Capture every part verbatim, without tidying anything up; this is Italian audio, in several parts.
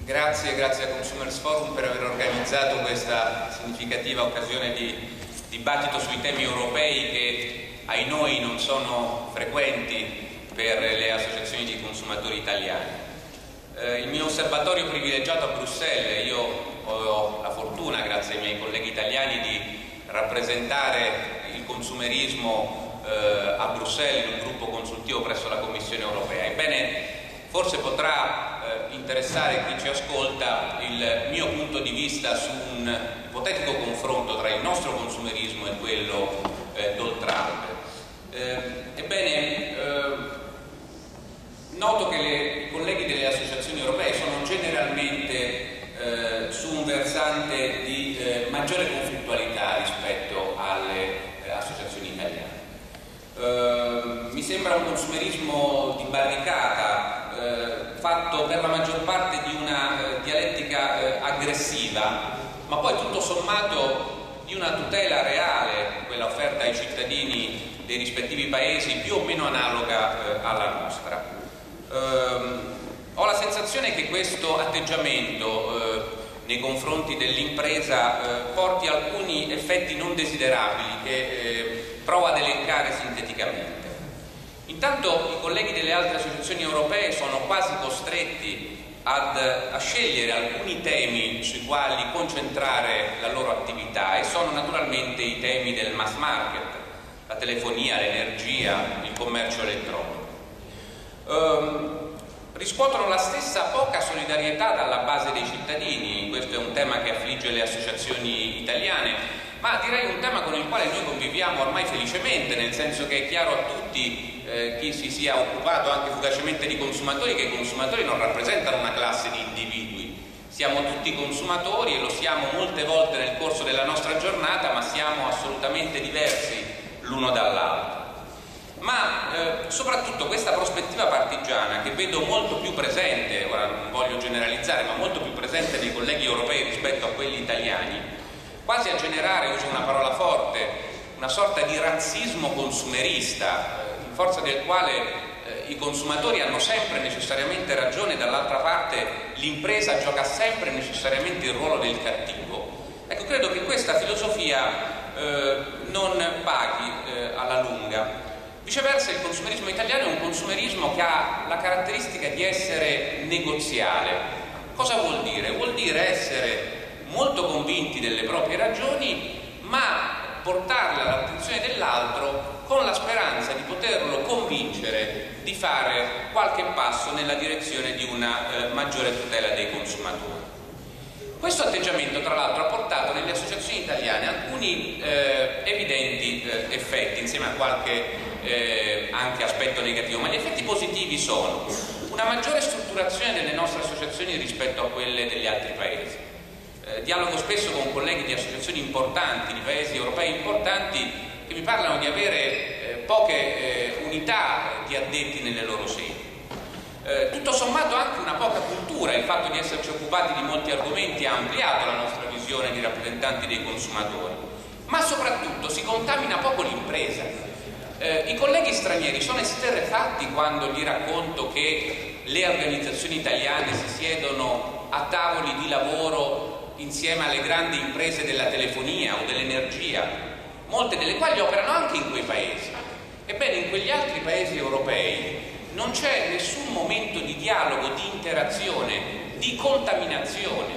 Grazie, grazie a Consumers Forum per aver organizzato questa significativa occasione di dibattito sui temi europei che ai noi non sono frequenti per le associazioni di consumatori italiani. Eh, il mio osservatorio privilegiato a Bruxelles, io ho la fortuna, grazie ai miei colleghi italiani, di rappresentare il consumerismo eh, a Bruxelles in un gruppo consultivo presso la Commissione europea. Ebbene, forse potrà eh, interessare chi ci ascolta il mio punto di vista su un ipotetico confronto tra il nostro consumerismo e quello eh, d'oltralpe. Eh, ebbene, eh, noto che le, i colleghi delle associazioni europee sono generalmente eh, su un versante di eh, maggiore conflittualità rispetto alle eh, associazioni italiane. Uh, mi sembra un consumerismo di barricata, uh, fatto per la maggior parte di una uh, dialettica uh, aggressiva, ma poi tutto sommato di una tutela reale, quella offerta ai cittadini dei rispettivi paesi, più o meno analoga uh, alla nostra. Uh, ho la sensazione che questo atteggiamento uh, nei confronti dell'impresa uh, porti alcuni effetti non desiderabili che uh, provo ad elencare sinteticamente. Intanto i colleghi delle altre associazioni europee sono quasi costretti ad, a scegliere alcuni temi sui quali concentrare la loro attività, e sono naturalmente i temi del mass market, la telefonia, l'energia, il commercio elettronico. Um, riscuotono la stessa poca solidarietà dalla base dei cittadini. Questo è un tema che affligge le associazioni italiane, ma direi un tema con il quale noi conviviamo ormai felicemente, nel senso che è chiaro a tutti, eh, chi si sia occupato anche fugacemente di consumatori, che i consumatori non rappresentano una classe di individui. Siamo tutti consumatori e lo siamo molte volte nel corso della nostra giornata, ma siamo assolutamente diversi l'uno dall'altro. Ma eh, soprattutto questa prospettiva partigiana, che vedo molto più presente, ora non voglio generalizzare, ma molto più presente nei colleghi europei rispetto a quelli italiani, quasi a generare, uso una parola forte, una sorta di razzismo consumerista, in forza del quale eh, i consumatori hanno sempre necessariamente ragione, dall'altra parte l'impresa gioca sempre necessariamente il ruolo del cattivo. Ecco, credo che questa filosofia eh, non paghi eh, alla lunga. Viceversa, il consumerismo italiano è un consumerismo che ha la caratteristica di essere negoziale. Cosa vuol dire? Vuol dire essere molto convinti delle proprie ragioni, ma portarle all'attenzione dell'altro con la speranza di poterlo convincere di fare qualche passo nella direzione di una eh, maggiore tutela dei consumatori. Questo atteggiamento, tra l'altro, ha portato nelle associazioni italiane alcuni eh, evidenti eh, effetti, insieme a qualche eh, anche aspetto negativo, ma gli effetti positivi sono una maggiore strutturazione delle nostre associazioni rispetto a quelle degli altri paesi. Eh, dialogo spesso con colleghi di associazioni importanti, di paesi europei importanti, che mi parlano di avere eh, poche eh, unità di addetti nelle loro sedi. Eh, tutto sommato anche una poca cultura, il fatto di esserci occupati di molti argomenti ha ampliato la nostra visione di rappresentanti dei consumatori, ma soprattutto si contamina poco l'impresa. Eh, I colleghi stranieri sono esterrefatti quando gli racconto che le organizzazioni italiane si siedono a tavoli di lavoro insieme alle grandi imprese della telefonia o dell'energia, molte delle quali operano anche in quei paesi. Ebbene, in quegli altri paesi europei non c'è nessun momento di dialogo, di interazione, di contaminazione.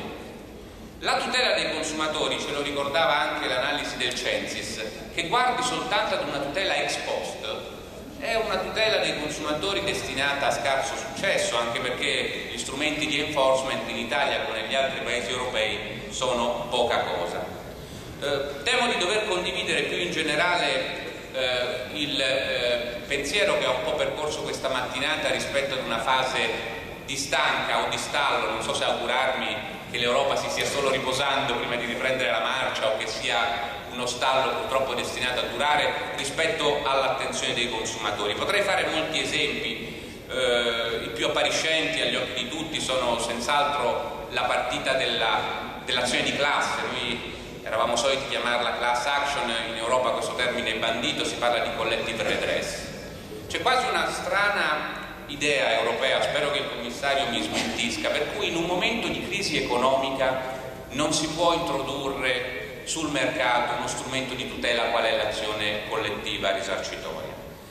La tutela dei consumatori, ce lo ricordava anche l'analisi del Censis, che guardi soltanto ad una tutela ex post, è una tutela dei consumatori destinata a scarso successo, anche perché gli strumenti di enforcement in Italia come negli altri paesi europei sono poca cosa. Eh, temo di dover condividere più in generale Uh, il uh, pensiero che ho un po' percorso questa mattinata rispetto ad una fase di stanca o di stallo. Non so se augurarmi che l'Europa si stia solo riposando prima di riprendere la marcia o che sia uno stallo purtroppo destinato a durare rispetto all'attenzione dei consumatori. Potrei fare molti esempi, uh, i più appariscenti agli occhi di tutti sono senz'altro la partita della, dell'azione di classe. Noi eravamo soliti chiamarla class action, in Europa questo termine è bandito, si parla di collective redress. C'è quasi una strana idea europea, spero che il commissario mi smentisca, per cui in un momento di crisi economica non si può introdurre sul mercato uno strumento di tutela qual è l'azione collettiva risarcitoria.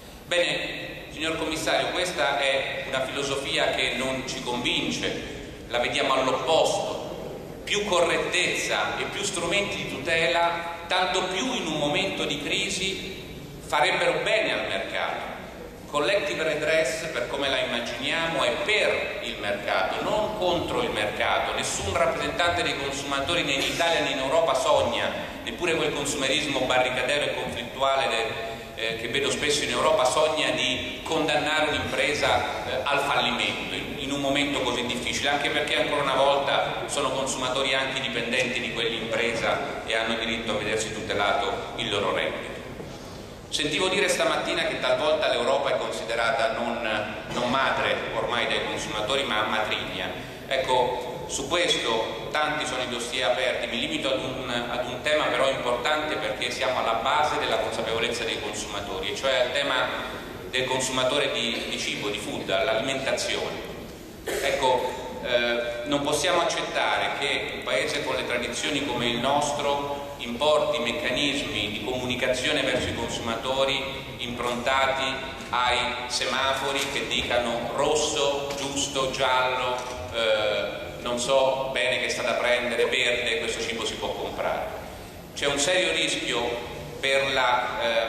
Bene, signor commissario, questa è una filosofia che non ci convince, la vediamo all'opposto: più correttezza e più strumenti di tutela, tanto più in un momento di crisi farebbero bene al mercato. Collective redress, per come la immaginiamo, è per il mercato, non contro il mercato. Nessun rappresentante dei consumatori né in Italia né in Europa sogna, neppure quel consumerismo barricadero e conflittuale de, eh, che vedo spesso in Europa, sogna di condannare un'impresa eh, al fallimento in, in un momento così difficile, anche perché ancora una volta sono consumatori anche dipendenti di quell'impresa e hanno diritto a vedersi tutelato il loro reddito. Sentivo dire stamattina che talvolta l'Europa è considerata non, non madre ormai dai consumatori, ma matrigna. Ecco, su questo tanti sono i dossier aperti, mi limito ad un, ad un tema però importante, perché siamo alla base della consapevolezza dei consumatori, e cioè al tema del consumatore di, di cibo, di food, all'alimentazione. Ecco, eh, non possiamo accettare che un paese con le tradizioni come il nostro importi meccanismi di comunicazione verso i consumatori improntati ai semafori che dicano rosso, giusto, giallo, eh, non so bene che sta da prendere, verde, questo cibo si può comprare. C'è un serio rischio per la eh,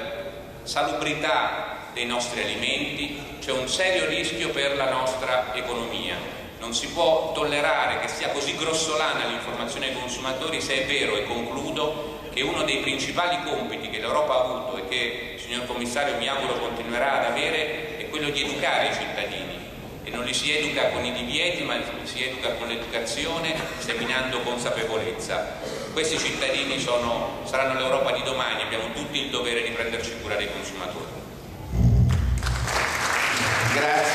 salubrità dei nostri alimenti, c'è un serio rischio per la nostra economia. Non si può tollerare che sia così grossolana l'informazione ai consumatori, se è vero, e concludo, che uno dei principali compiti che l'Europa ha avuto e che, signor commissario, mi auguro continuerà ad avere, è quello di educare i cittadini. E non li si educa con i divieti, ma li si educa con l'educazione, seminando consapevolezza. Questi cittadini sono, saranno l'Europa di domani, abbiamo tutti il dovere di prenderci cura dei consumatori. Grazie.